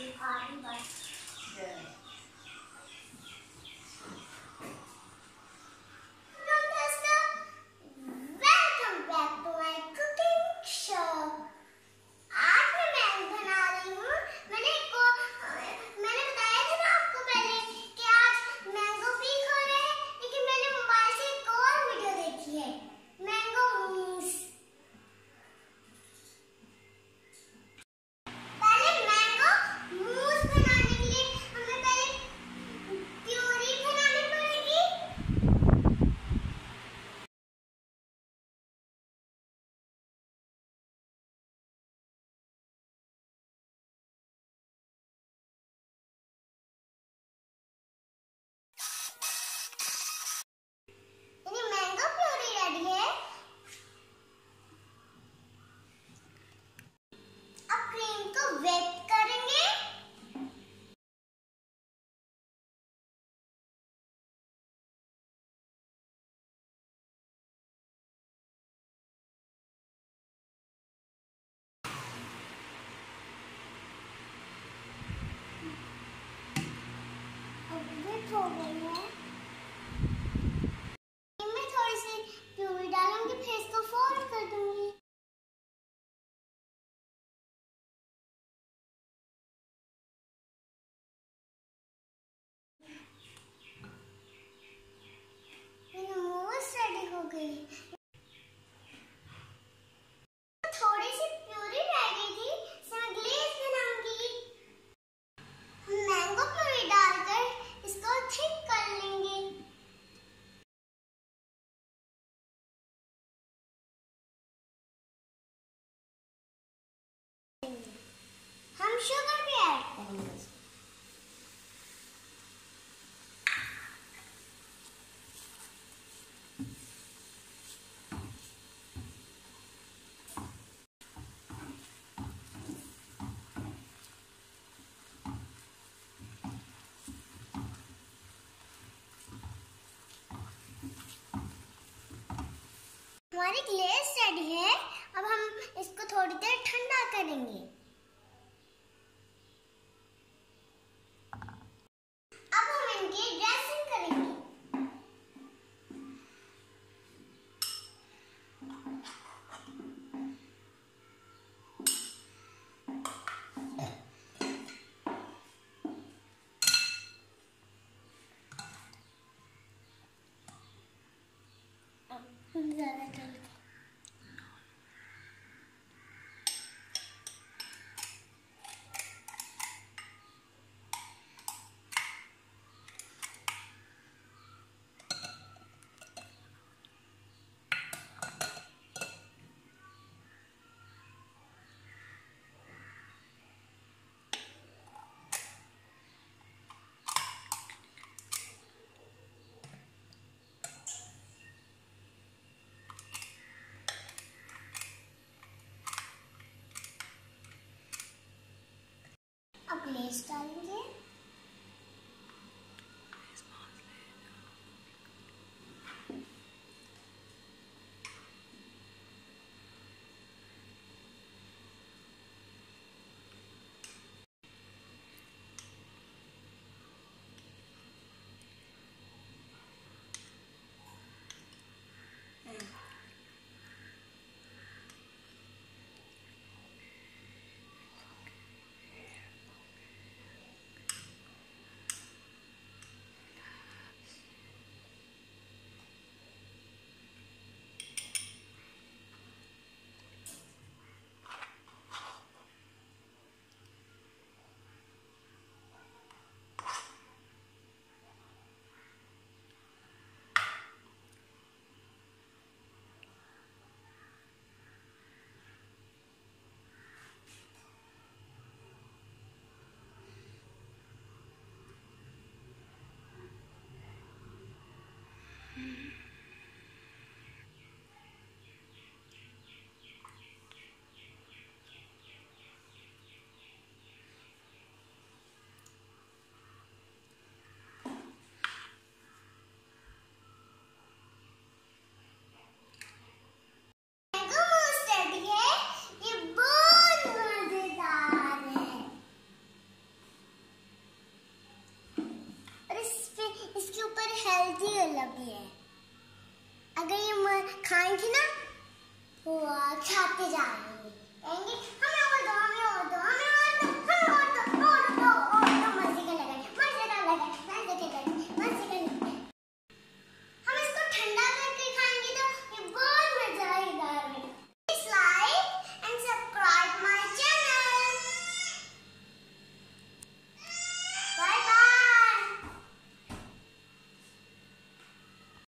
हो गई है। मैं थोड़ी सी प्यूरी डालूंगी, फिर इसको फोल्ड कर दूंगी। मेरी मूस रेडी हो गई। थोड़ी सी प्यूरी रह गई थी, इसमें ग्लेज बनाऊंगी। हम मैंगो प्यूरी डालकर इसको थिक कर लेंगे। हम शुगर भी ऐड करेंगे। हमारी ग्लेज रेडी है। अब हम इसको थोड़ी देर ठंडा करेंगे। अब हम इनकी ड्रेसिंग करेंगे। अब ज़्यादा जल्दी अब ग्लेज डालेंगे। हेल्थी लगी है। अगर ये खाएंगे ना तो खाते जाएंगे, कहेंगे हम लोग